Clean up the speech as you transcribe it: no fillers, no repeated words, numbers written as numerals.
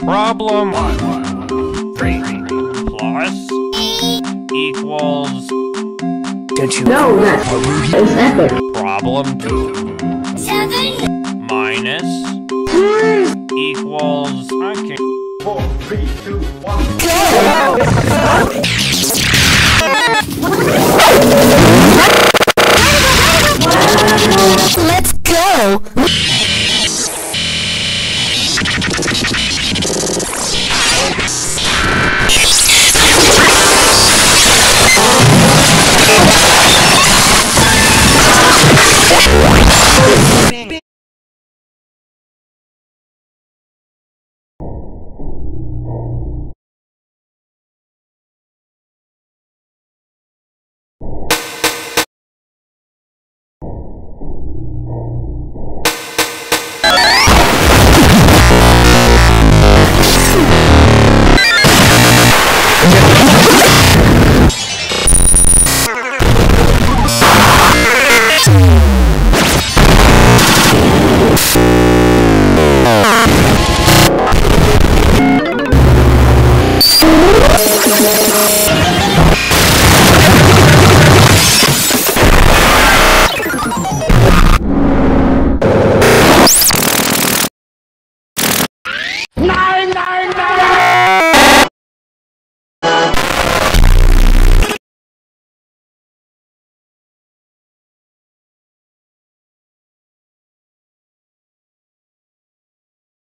Problem 3 plus equals. Don't you know that is epic? Problem 2 7 minus equals. I can't. 4, 3, 2, 1. Go!